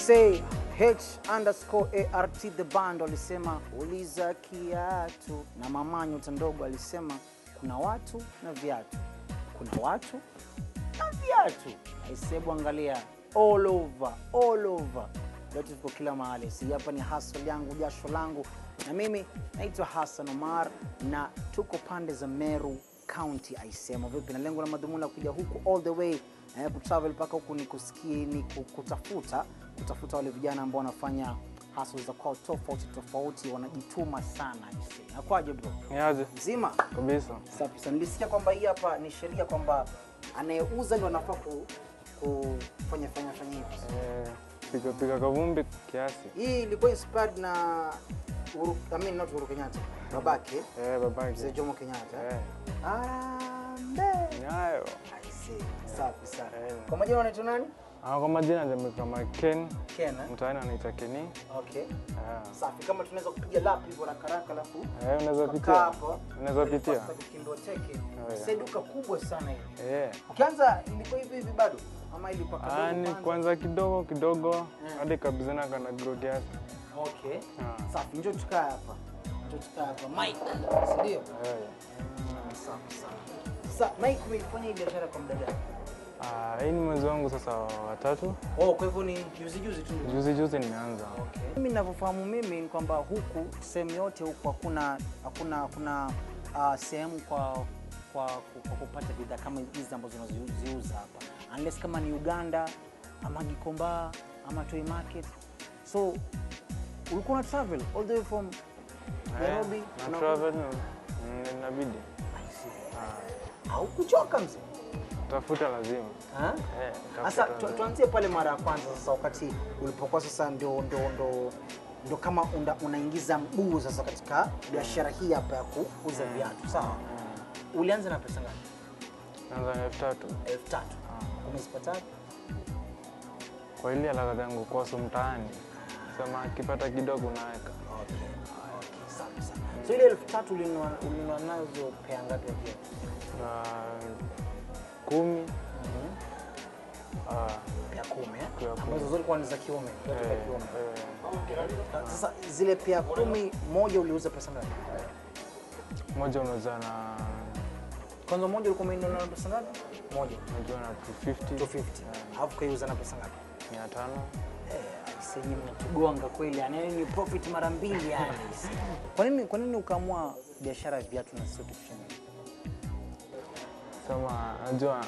say H_ART the band walisema uliza kiatu, na mamanyu Tandogo alisema kuna watu na viatu. Kuna watu na viatu. Aisebu angalia all over. Yote tuko kila mahali. Si hapa ni hustle yangu, jasho langu. Na mimi naitwa Hassan Omar na tuko pande za Meru County. Aisema vipi, na lengo la madhumuni kuja huku all the way kutravel paka huku ni kusikia, ni kutafuta wale vijana ambao wanafanya hustle za kwao tofauti, wanajituma sana. Aisema akwaje bro? Niaje? Nzima Kabisa. Safi sana. Nilisikia kwamba hii hapa ni sheria kwamba anayeuza ndio anafaa kufanya hivi. Piga kavumbi kiasi. Hii ilikuwa inspired na not Uhuru Kenyatta, babake. Babake. Mzee Jomo Kenyatta. Nyayo. I see. Safi sana. Kwa majina unaitwa nani? Kwa majina ndio kama Ken. Mtaani anaitwa Kenny. Okay. Safi. Kama tunaweza kupiga lap hivyo haraka alafu. Unaweza pitia. Unaweza pitia. Kindo teke. Sasa duka kubwa sana hili. Ukianza ilikuwa hivi bado ama ilikuwa kidogo? Ni kwanza kidogo hadi kabisa na kana grow kiasi. Okay. Safi. Njoo tukae hapa. Mike. Ndio. Safi sana. Sasa Mike, umefanya hii biashara kwa muda gani? Hii ni mwezi wangu sasa wa 3. Kwa hivyo ni juzi tu? Juzi nimeanza. Okay. Mimi ninavyofahamu mimi ni kwamba huku sehemu yote huku hakuna sehemu kwa kupata bidhaa kama hizi ambazo tunaziuza hapa. Unless kama ni Uganda ama Gikomba ama Toy Market. So ulikuwa na travel all the way from Nairobi? Na travel inabidi. Au kuchoka mzee? Tafuta lazima. Sasa tuanzie pale mara ya kwanza sasa, wakati ulipokuwa sasa ndio kama unaingiza mguu sasa katika biashara hii hapa ya kuuza viatu. Sawa. Ulianza na pesa ngapi? Naanza 3,000. Umezipata? Kwa ile alaka yangu kwa mtaani. Sema kipata kidogo naweka. Okay. Sawa. So ile 3,000 ulinunua nazo pea ngapi hiyo? 10. Pea 10 ambazo zote kwa ni za kiume, zote za kiume. Sasa zile pea 10 moja uliuza pesa ngapi? Moja unauza na kwanza moja ulikuwa umenunua na pesa ngapi? Moja unajua na 250. Alafu kaiuza na pesa ngapi? 500. Sasa mtugonga kweli, yani ni profit mara 2 yani. Kwa nini ukaamua biashara ya viatu na sio kitu kingine? Sema unajua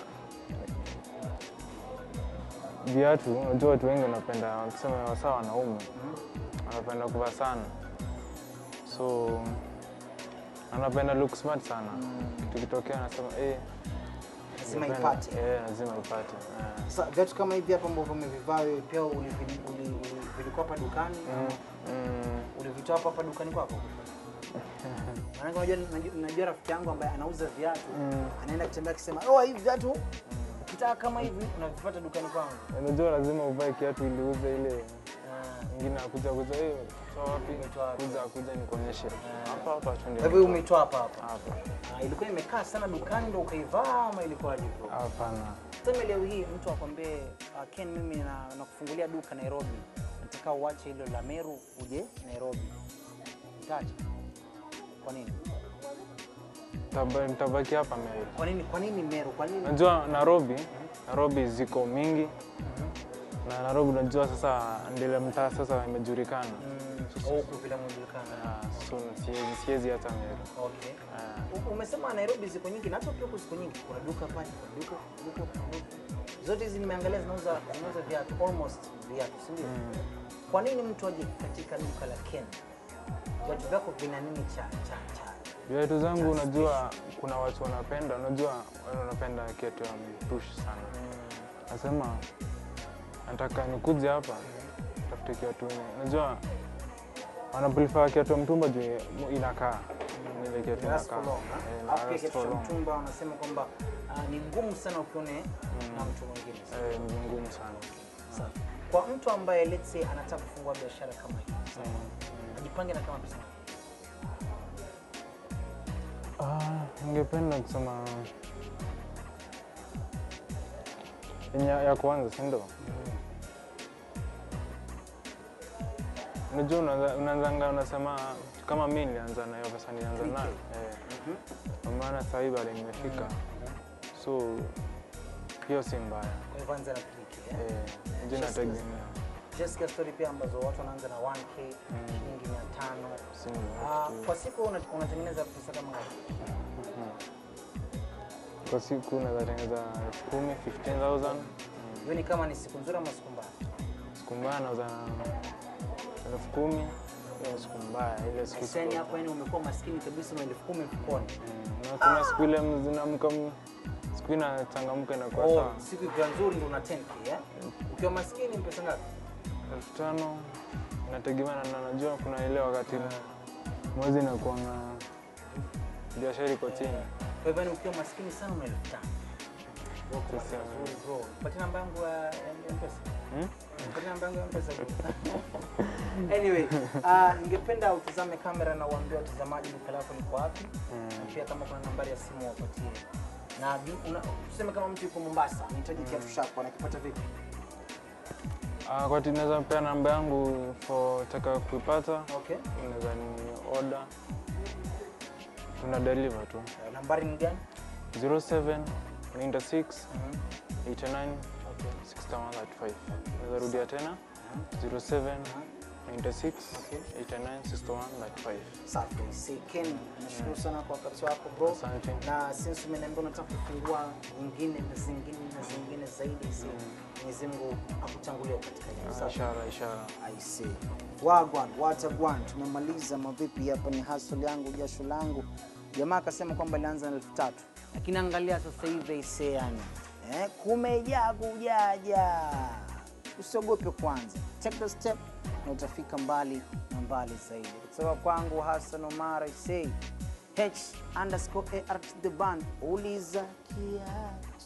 viatu, unajua watu wengi wanapenda, wanasema wasawa wanaume. Wanapenda kuvaa sana. So anapenda look smart sana. Kitu kitokea anasema lazima ipate. Lazima ipate. Sasa viatu kama hivi hapa ambavyo umevivaa wewe pia vilikuwa hapa dukani? Ulivitoa hapa dukani kwako? Maana unajua rafiki yangu ambaye anauza viatu, anaenda kutembea akisema, hivi viatu ukitaka kama hivi unavifuata dukani kwangu. Unajua lazima uvae kiatu ili uuze ile. Mwingine akuja wapi? Kuja nikuonyeshe. Hapa twende. Wewe umeitoa hapa? Ilikuwa imekaa sana dukani ndio ukaivaa ama ilikuwa aje? Hapana. Sema leo hii mtu akwambie, Ken, mimi nakufungulia duka Nairobi. Nataka uache hilo la Meru uje Nairobi. Utaacha? Kwa nini? Nitabaki hapa Meru. Kwa nini Meru? Kwa nini? Unajua Nairobi ziko mingi. Na Nairobi unajua sasa ndile mtaa sasa imejulikana. Huko vile mjulikana. So siwezi hata Meru. Okay. Umesema Nairobi ziko nyingi, na hata pia ziko nyingi. Kuna duka pale, duka. Zote hizi nimeangalia zinauza viatu, almost viatu, si ndio? Kwa nini mtu aje katika duka la Ken? Viatu vyako vina nini cha? Viatu zangu unajua kuna watu wanapenda, unajua wanapenda kiatu ya push sana. Nasema nataka nikuje hapa tafute kiatu. Unajua wanaprefer kiatu ya mtumba juu inakaa. Ile kiatu inakaa. Hapo kiatu cha mtumba wanasema kwamba ni ngumu sana ukione na mtu mwingine. Ni ngumu sana. Sawa. Kwa mtu ambaye let's say anataka kufungua biashara kama hii, ajipange na kama pesa. Ningependa kusema ya kwanza, si ndio? Unajua unaanza unasema kama mimi nilianza na hiyo pesa nilianza nayo. Kwa maana sasa hivi bado nimefika. So hiyo si mbaya. Kwa hivyo anza na click. Ndio nategemea. Just story pia ambazo watu wanaanza na 1k, shilingi 500. Kwa siku unatengeneza pesa kama ngapi? Kwa siku unaweza tengeneza 15,000. Hiyo ni kama ni siku nzuri ama siku mbaya? Siku mbaya nauza 10,000. Hiyo siku mbaya ile siku. Sasa hapo yani umekuwa maskini kabisa na 10,000 mfukoni. Na kuna siku ile mzinamka siku inachangamka na kwa sawa. Siku ikiwa nzuri ndio una 10k Ukiwa maskini ni pesa ngapi? 5,000. Inategemea na najua kuna ile wakati mwezi inakuwa na biashara iko chini. Kwa hivyo ukiwa maskini sana una 5,000. Bro, pata namba yangu ya M-Pesa. Pata namba yangu ya M-Pesa. Anyway, ningependa utazame kamera na uambie watazamaji duka lako liko wapi. Na pia kama kuna nambari ya simu wapatie. Na tuseme kama mtu yuko Mombasa, anahitaji kiatu chako, anakipata vipi? Kwa hiyo naweza pia namba yangu taka kuipata. Okay. Unaweza ni order. Tuna deliver tu. Nambari ni gani? 07 96 89 6135. Naweza rudia tena 07 96 89 6135. Safi. Ken, nashukuru sana kwa wakati wako bro. Asante. Na since umeniambia unataka kufungua nyingine na zingine zaidi, Mwenyezi Mungu akutangulie katika hilo. Ishara. I see. Wagwan, tumemaliza mavipi hapa ni hustle yangu, jasho langu. Jamaa akasema kwamba alianza na 3,000. Lakini angalia sasa hivi iseani. Kumejaa kujaja. Usiogope kwanza. Take the step na utafika mbali na mbali zaidi. Kutoka kwangu Hassan Omar, I say H_ART the band. Uliza kia.